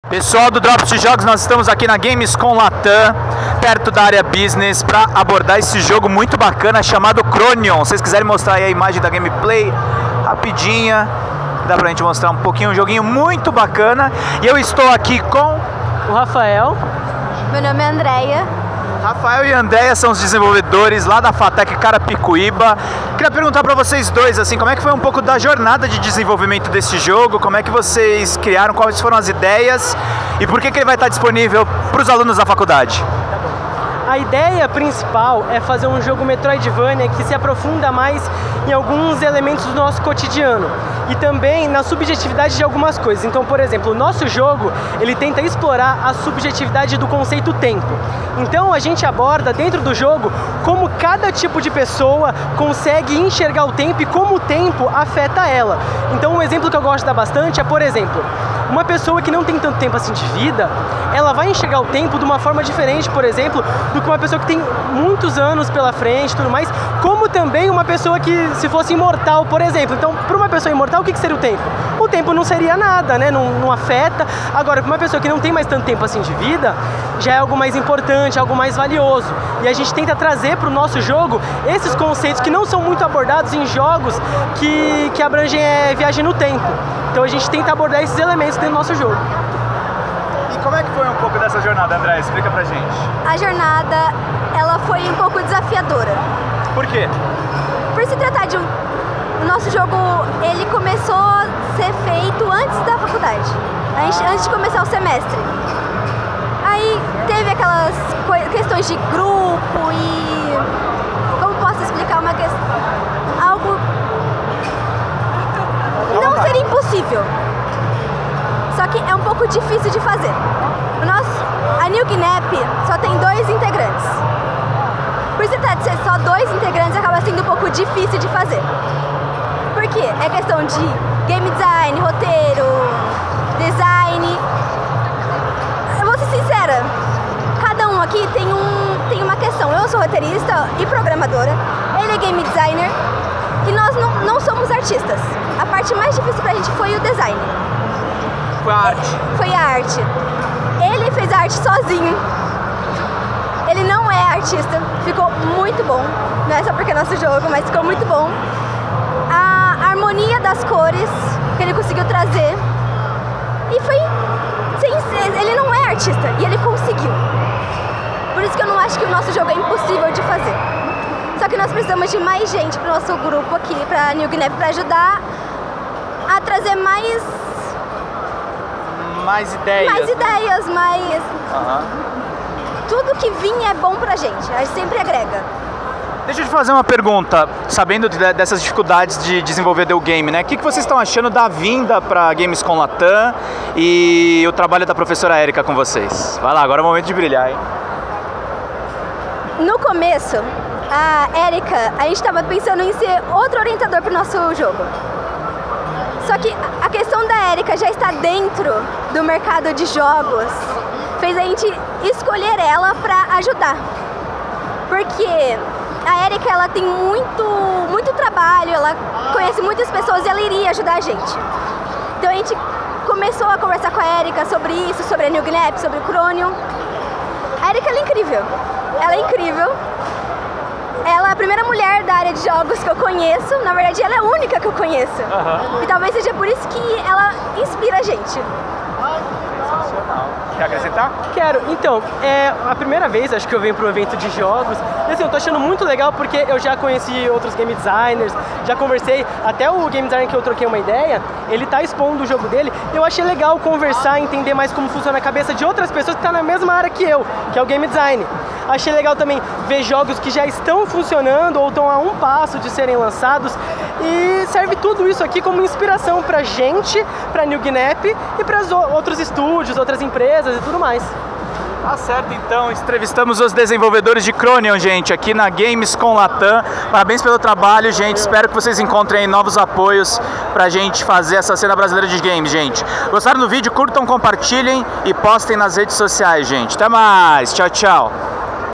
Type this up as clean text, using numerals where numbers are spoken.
Pessoal do Drops de Jogos, nós estamos aqui na Gamescom Latam, perto da área Business, para abordar esse jogo muito bacana chamado Cronion. Se vocês quiserem mostrar aí a imagem da gameplay, rapidinha, dá pra gente mostrar um pouquinho, um joguinho muito bacana. E eu estou aqui com o Rafael. Meu nome é Andréia. Rafael e Andréia são os desenvolvedores lá da FATEC Carapicuíba. Queria perguntar para vocês dois, assim, como é que foi um pouco da jornada de desenvolvimento desse jogo, como é que vocês criaram, quais foram as ideias e por que ele vai estar disponível para os alunos da faculdade? A ideia principal é fazer um jogo Metroidvania que se aprofunda mais em alguns elementos do nosso cotidiano e também na subjetividade de algumas coisas. Então, por exemplo, o nosso jogo, ele tenta explorar a subjetividade do conceito tempo. Então, a gente aborda dentro do jogo como cada tipo de pessoa consegue enxergar o tempo e como o tempo afeta ela. Então, um exemplo que eu gosto de dar bastante é, por exemplo, uma pessoa que não tem tanto tempo assim de vida, ela vai enxergar o tempo de uma forma diferente, por exemplo, do que uma pessoa que tem muitos anos pela frente e tudo mais, como também uma pessoa que, se fosse imortal, por exemplo. Então, para uma pessoa imortal, o que seria o tempo? O tempo não seria nada, né? Não afeta. Agora, para uma pessoa que não tem mais tanto tempo assim de vida, já é algo mais importante, algo mais valioso. E a gente tenta trazer para o nosso jogo esses conceitos que não são muito abordados em jogos que abrangem viagem no tempo. Então a gente tenta abordar esses elementos dentro do nosso jogo. E como é que foi um pouco dessa jornada, André? Explica pra gente. A jornada, ela foi um pouco desafiadora. Por quê? Por se tratar de o nosso jogo, ele começou a ser feito antes da faculdade, antes de começar o semestre. Aí teve aquelas questões de grupo e... como posso explicar uma questão? Algo... não seria impossível, só que é um pouco difícil de fazer. A New Guinep só tem 2 integrantes. Por se tratar de ser só 2 integrantes, acaba sendo um pouco difícil de fazer. Por quê? É questão de game design, roteiro, design. Eu vou ser sincera, cada um aqui tem uma questão. Eu sou roteirista e programadora, ele é game designer e nós não somos artistas. A parte mais difícil pra gente foi o design. Foi a arte. Foi a arte. Ele fez a arte sozinho. Ele não é artista. Ficou muito bom. Não é só porque é nosso jogo, mas ficou muito bom. A harmonia das cores que ele conseguiu trazer. E foi... ele não é artista. E ele conseguiu. Por isso que eu não acho que o nosso jogo é impossível de fazer. Só que nós precisamos de mais gente pro nosso grupo aqui, pra New Guinep, pra ajudar a trazer mais ideias. Mais ideias, mais... Tudo que vinha é bom pra gente, a gente sempre agrega. Deixa eu te fazer uma pergunta, sabendo dessas dificuldades de desenvolver The Game, né? O que vocês estão achando da vinda pra Gamescom Latam e o trabalho da professora Érica com vocês? Vai lá, agora é o momento de brilhar, hein? No começo, a Érica, a gente estava pensando em ser outro orientador pro nosso jogo. Só que a questão da Érica já está dentro do mercado de jogos, fez a gente escolher ela para ajudar. Porque a Érica, ela tem muito trabalho, ela conhece muitas pessoas e ela iria ajudar a gente. Então a gente começou a conversar com a Érica sobre isso, sobre a New Guinep, sobre o Cronion. A Érica, ela é incrível. Ela é incrível. Ela é a primeira mulher da área de jogos que eu conheço. Na verdade, ela é a única que eu conheço. E talvez seja por isso que ela inspira a gente. Quer acrescentar? Quero. Então, é a primeira vez, acho que eu venho para um evento de jogos. E assim, eu tô achando muito legal porque eu já conheci outros game designers, já conversei, até o game designer que eu troquei uma ideia, ele tá expondo o jogo dele. Eu achei legal conversar, entender mais como funciona a cabeça de outras pessoas que estão na mesma área que eu, que é o game design. Achei legal também ver jogos que já estão funcionando ou estão a um passo de serem lançados. E serve tudo isso aqui como inspiração pra gente, pra New Guinep e para outros estúdios, outras empresas e tudo mais. Tá certo, então, entrevistamos os desenvolvedores de Cronion, gente, aqui na Gamescom Latam. Parabéns pelo trabalho, gente. Espero que vocês encontrem aí novos apoios pra gente fazer essa cena brasileira de games, gente. Gostaram do vídeo? Curtam, compartilhem e postem nas redes sociais, gente. Até mais. Tchau, tchau.